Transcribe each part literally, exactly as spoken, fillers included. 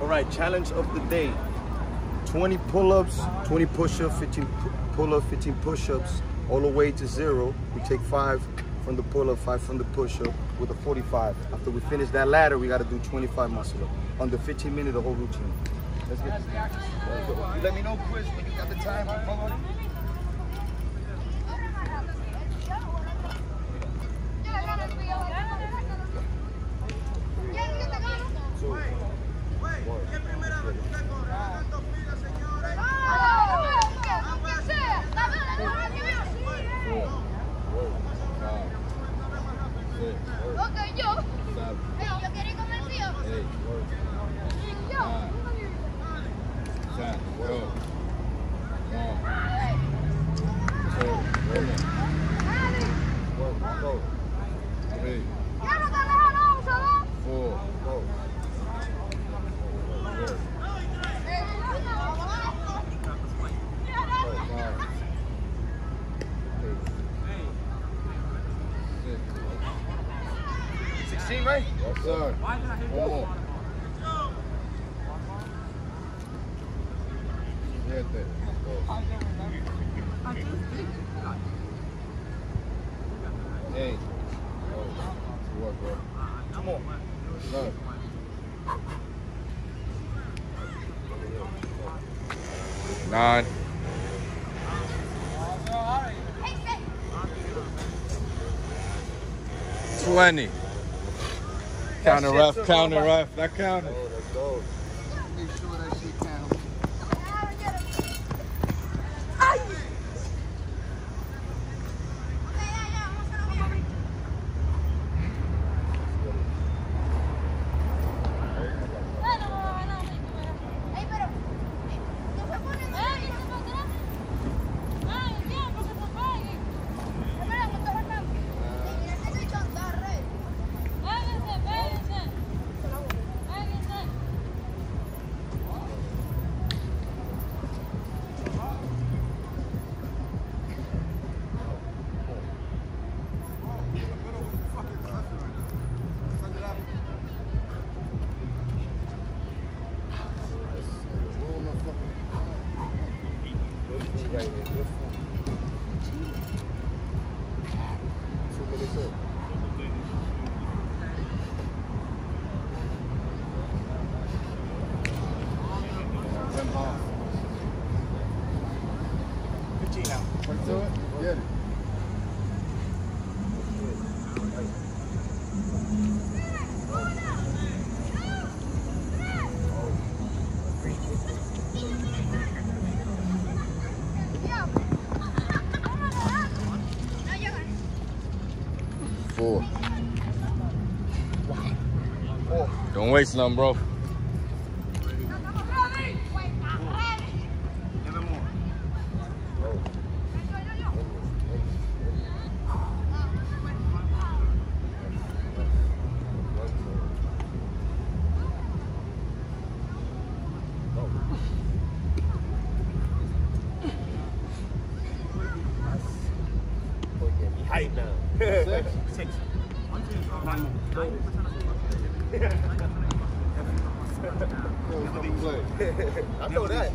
right, challenge of the day. twenty pull-ups, twenty push-ups, fifteen pull-ups, fifteen push-ups, all the way to zero. We take five from the pull-up, five from the push-up with a forty-five. After we finish that ladder, we got to do twenty-five muscle-up. Under fifteen minutes, the whole routine. Let's get this. You let me know, Chris, when you got the time. sixteen, right? Yes, sir. One more. Yeah, that. Hey. Oh, good work, bro. Two more. No. Nine. Twenty. Counter ref, counter ref, that counted. Oh, let's go. Make sure that shit counts. fifteen now. Right to it? Get it. Four. Four. Don't waste none, bro. Height now. Six. Six. I know that.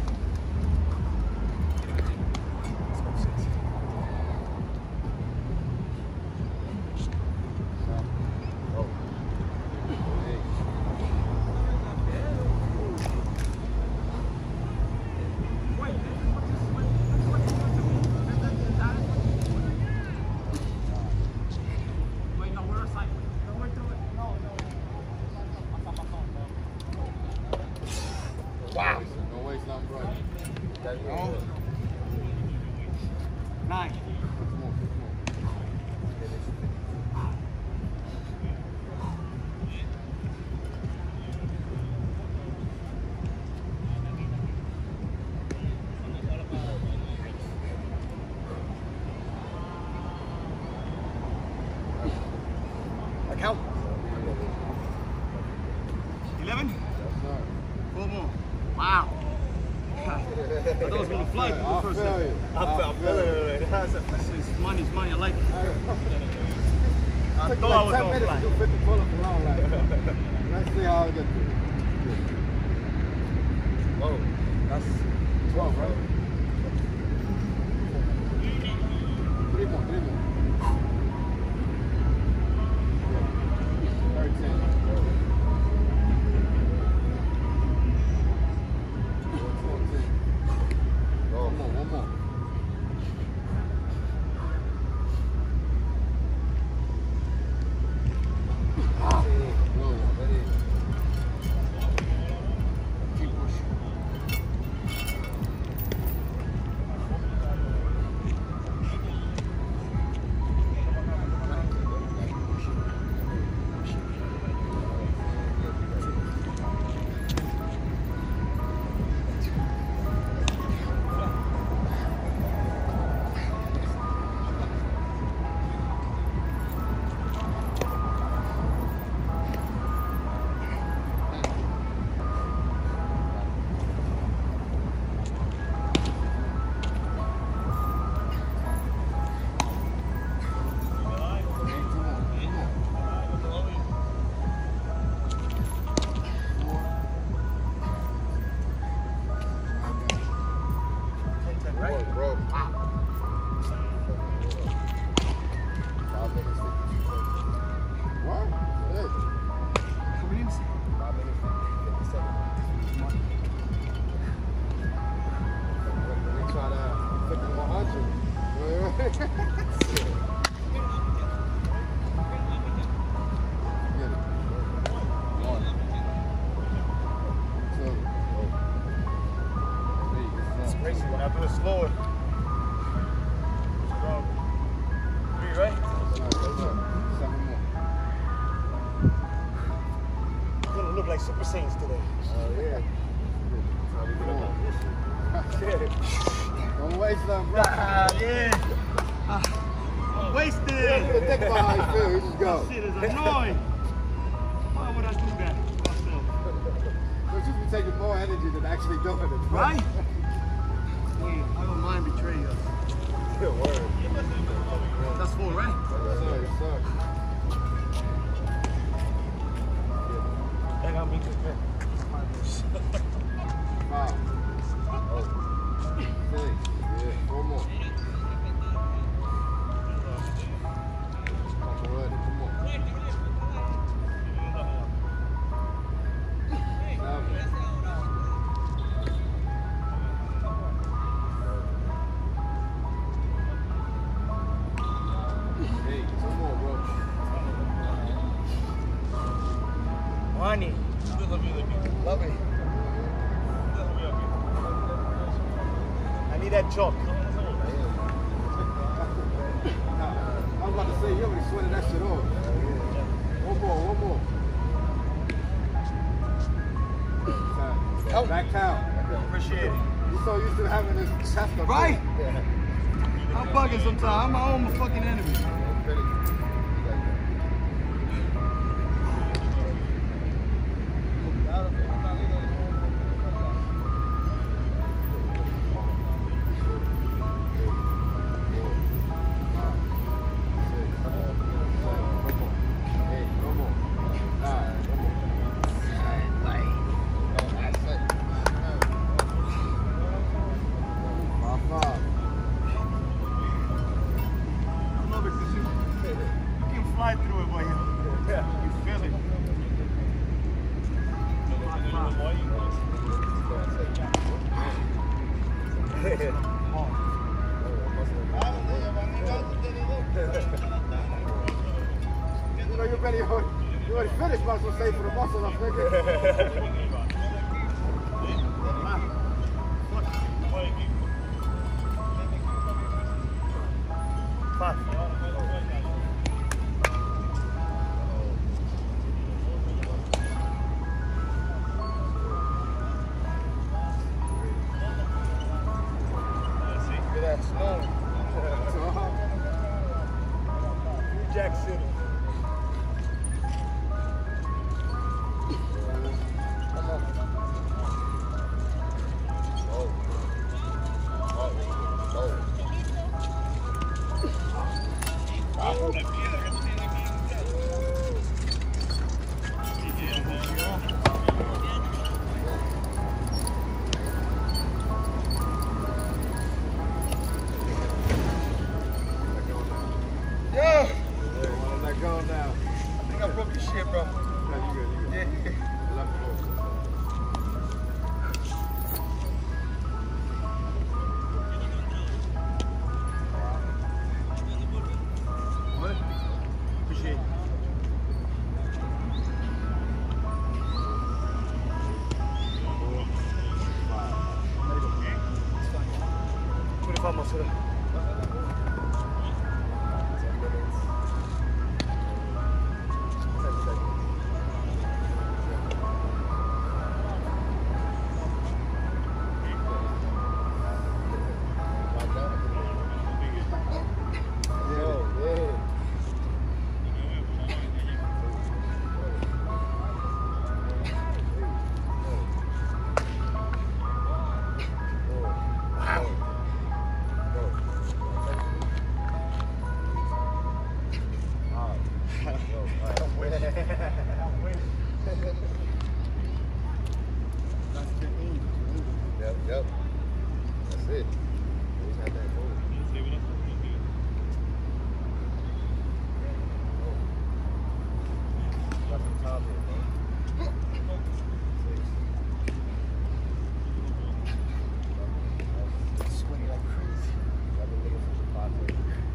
Wow. Don't waste none, bro. Oh. Nine. Come on, come on. I count. Eleven. Yes, sir. Four more. Wow. I thought it was going to fly. I First feel you. I feel it. It's money, it's money. I like it. I Took thought I like was ten going to minutes fly. to do fifty pull-ups around like. Let's see how I get through. It's crazy when I do it slower. Strong. Three, right? You're gonna look like Super Saiyans today. Oh, yeah. Don't waste them, bro. Ah, yeah. Ah, I'm wasted. Think about how you feel. You just go. This shit is annoying. Why would I do that to myself? But you be taking more energy than actually doing it. Bro. Right? I don't mind betray us. Good word. That's full, right? Yes, sir. Yes, sir. Hang on, me too. Five. Six. Yeah, four more. Come on, come on. Hey, two more, bro. Money. Love it. I need that chalk. I was about to say, you already sweated that shit off. One more, one more. Help. Back down. Appreciate it. You so used to having this chest up. Right? Yeah. I'm bugging sometimes. I'm my own fucking enemy. Fly through it, boy. Yeah. You feel it. You know, you better, you already finished, might as well save for the muscle, I'm thinking. Five. That's snow. New Jack City. Come on. Oh. Oh. Oh. Yeah. Wanna let go now. I think I broke your shit, bro. No, you good, you good. Yeah. Left foot. What? Appreciate it. Four, five. Let it go. It's fine. twenty-five more, sir. Yep, yep. That's it. Always had that goal. Got some time here, bro. Sweaty like crazy. I've been looking for the five.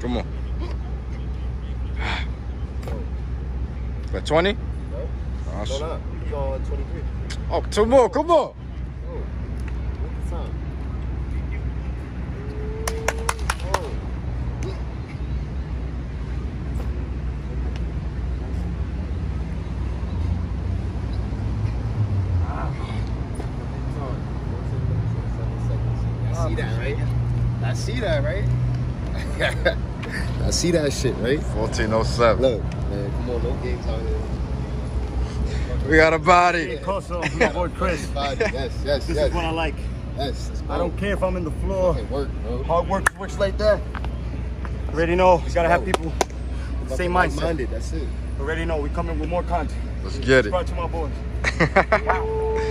Come on. What, twenty? No. Oh, No, sh- no. He's on twenty-three. oh, two more. Come on. Oh. What's the time? Oh. I see that, right? I see that, right? I see that shit, right? fourteen oh seven. Look, man, come on, no games out here. We got a body. Closer, my boy Chris. Body. Yes, yes, This yes. is what I like. Yes, let's go. I don't care if I'm in the floor. Okay, work, bro. Hard work works like that. Already know, you gotta have people same mindset. Minded, that's it. Already know, we coming with more content. Let's get it. Subscribe to my boys.